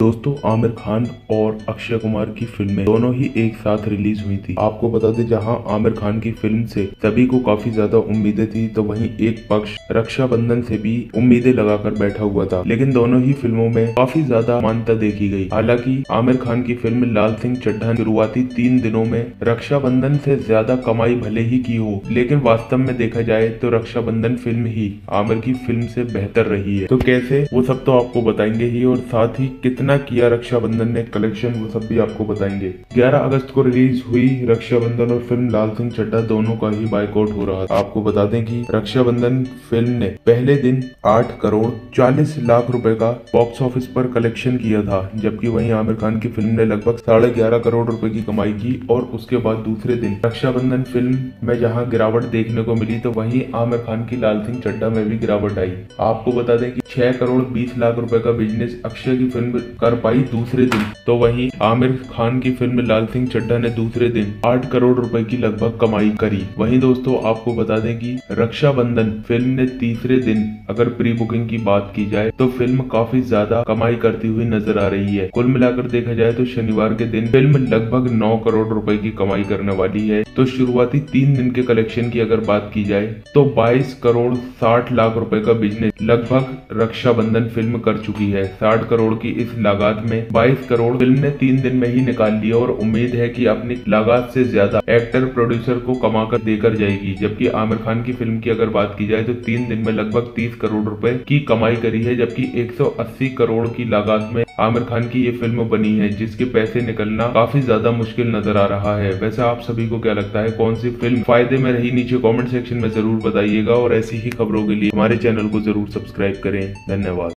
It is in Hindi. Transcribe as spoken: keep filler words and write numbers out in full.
दोस्तों, आमिर खान और अक्षय कुमार की फिल्में दोनों ही एक साथ रिलीज हुई थी। आपको बता दें, जहां आमिर खान की फिल्म से सभी को काफी ज्यादा उम्मीदें थी, तो वहीं एक पक्ष रक्षाबंधन से भी उम्मीदें लगाकर बैठा हुआ था। लेकिन दोनों ही फिल्मों में काफी ज्यादा समानता देखी गई। हालांकि आमिर खान की फिल्म लाल सिंह चड्ढा शुरुआती तीन दिनों में रक्षाबंधन से ज्यादा कमाई भले ही की हो, लेकिन वास्तव में देखा जाए तो रक्षाबंधन फिल्म ही आमिर की फिल्म से बेहतर रही है। तो कैसे, वो सब तो आपको बताएंगे ही, और साथ ही कितना किया रक्षाबंधन ने कलेक्शन, वो सब भी आपको बताएंगे। ग्यारह अगस्त को रिलीज हुई रक्षाबंधन और फिल्म लाल सिंह चड्ढा दोनों का ही बाइकआउट हो रहा था। आपको बता दें कि रक्षाबंधन फिल्म ने पहले दिन आठ करोड़ चालीस लाख रुपए का बॉक्स ऑफिस पर कलेक्शन किया था, जबकि वहीं आमिर खान की फिल्म ने लगभग साढ़े ग्यारह करोड़ रुपए की कमाई की। और उसके बाद दूसरे दिन रक्षाबंधन फिल्म में जहां गिरावट देखने को मिली, तो वहीं आमिर खान की लाल सिंह चड्ढा में भी गिरावट आई। आपको बता दें कि छह करोड़ बीस लाख रुपए का बिजनेस अक्षय की फिल्म कर पाई दूसरे दिन, तो वहीं आमिर खान की फिल्म लाल सिंह चड्ढा ने दूसरे दिन आठ करोड़ रुपए की लगभग कमाई करी। वहीं दोस्तों, आपको बता दें कि रक्षाबंधन फिल्म ने तीसरे दिन अगर प्री बुकिंग की बात की जाए तो फिल्म काफी ज्यादा कमाई करती हुई नजर आ रही है। कुल मिलाकर देखा जाए तो शनिवार के दिन फिल्म लगभग नौ करोड़ रुपए की कमाई करने वाली है। तो शुरुआती तीन दिन के कलेक्शन की अगर बात की जाए तो बाईस करोड़ साठ लाख रुपए का बिजनेस लगभग रक्षाबंधन फिल्म कर चुकी है। साठ करोड़ की इस लागत में बाईस करोड़ फिल्म ने तीन दिन में ही निकाल लिया, और उम्मीद है कि अपनी लागत से ज्यादा एक्टर प्रोड्यूसर को कमाकर देकर जाएगी। जबकि आमिर खान की फिल्म की अगर बात की जाए तो तीन दिन में लगभग तीस करोड़ रुपए की कमाई करी है, जबकि एक सौ अस्सी करोड़ की लागत में आमिर खान की ये फिल्म बनी है, जिसके पैसे निकलना काफी ज्यादा मुश्किल नजर आ रहा है। वैसे आप सभी को क्या लगता है, कौन सी फिल्म फायदे में रही? नीचे कमेंट सेक्शन में जरूर बताइएगा, और ऐसी ही खबरों के लिए हमारे चैनल को जरूर सब्सक्राइब करें। धन्यवाद।